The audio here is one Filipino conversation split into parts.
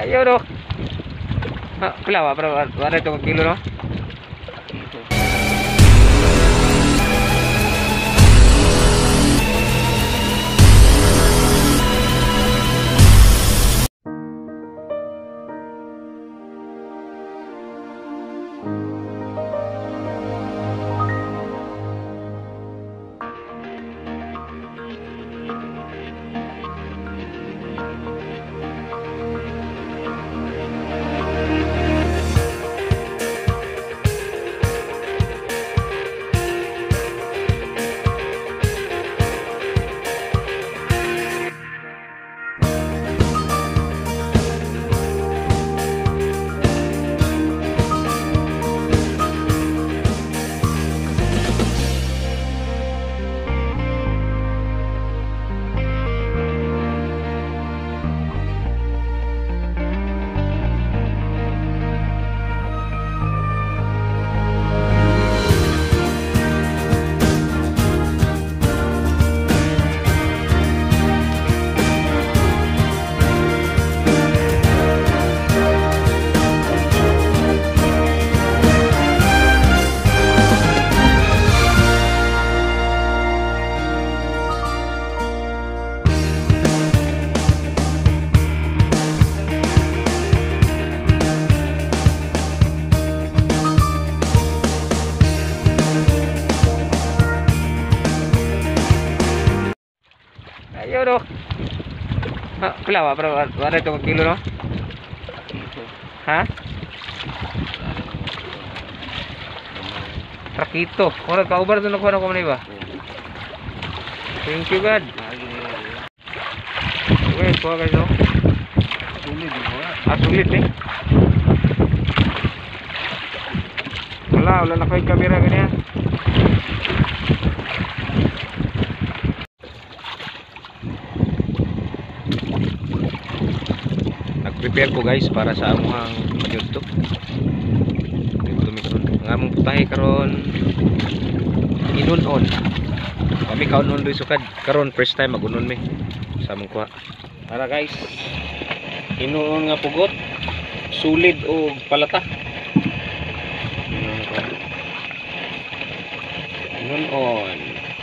Ayo dong. Pila ba? Pero wala itong kilo, no? Ayo dong. Pila ba? Pero wala itong kilo, no? Ha? Rakito. Kung kaubar ito nakuha na ko man ba? Thank you God. Okay, kuha guys, no? Sulit eh. Wala na ko yung camera ganyan. Prepare ko guys para sa among YouTube. Ang among putahe karon inunon. Kami kaunon ri sukad karon first time magunon mi sa among kuha. Para guys, inunon nga pugot, sulid o palata. Inunon.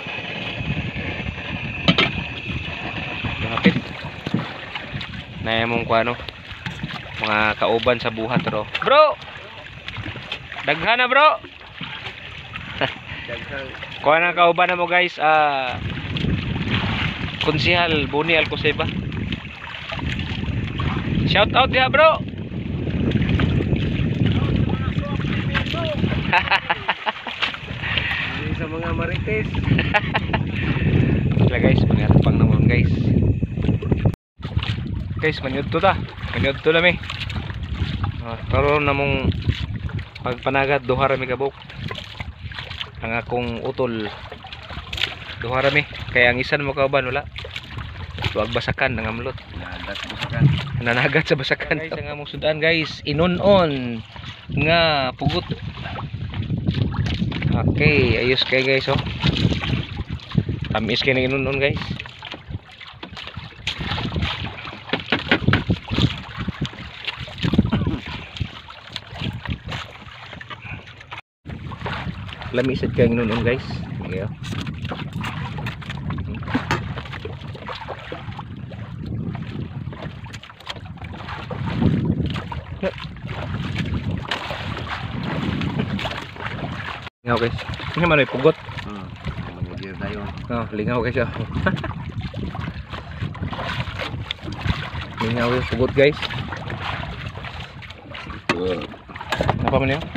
Mahapit. Na among kuha no. Mga kauban sa buhat ro. Bro. Daghan na bro. Kuha na kauban na mo guys. Konsehal Boni Alcoseba. Shout out ya bro. Sa mga marites. Sila guys, mangyarapang naman guys. Guys, manyod to ta. Manyod to lami. Karoon na mong pagpanagat duha rami kabuk. Ang akong utol duha rami. Kaya ang isan mo kauban wala. Tuwag basakan ng amlot. Nanagat sa basakan. Guys, ang among sudan guys, inunon nga pugot. Okay, ayos kay guys oh. Tamis kay ng inunon guys. Lamisad kayong nunon guys. Okay, oh. Lingaw guys. Ini mana pugot? Mangyayir tayo. Oh, lingaw guys oh. Lingaw yung pugot guys. Apa man yun?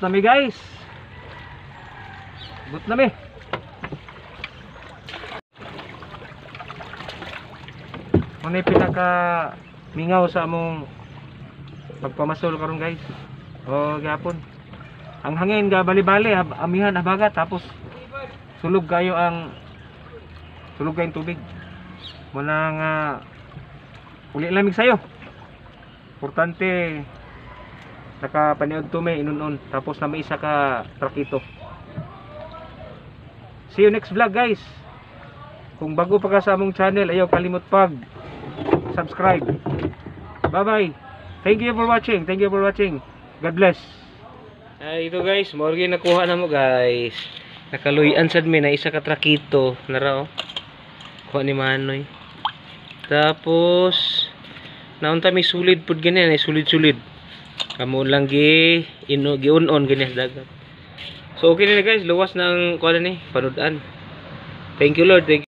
na mi guys. But na mi. Muna pinaka mingaw sa among pagpamasol karon guys. O gyapon. Ang hangin ga bali-bali amihan habaga tapos sulog kayo ang tubig. Muna nga uli lamig sayo. Importante nakapaniod to may inunon tapos na may isa ka trakito. See you next vlog guys. Kung bago pa ka sa among channel, ayaw kalimot pag subscribe. Bye bye. Thank you for watching. Thank you for watching. God bless. Ito guys, morgi nakuha na mo guys. Nakaluyan sad mi na isa ka trakito nara oh. Kuha ni Manoy. Tapos naunta mi sulid pud ganyan, sulid-sulid. Kamo lang giunon ganyan sa dagat. So okay na guys, luwas na ang kuha ni panudan. Thank you Lord. Thank you.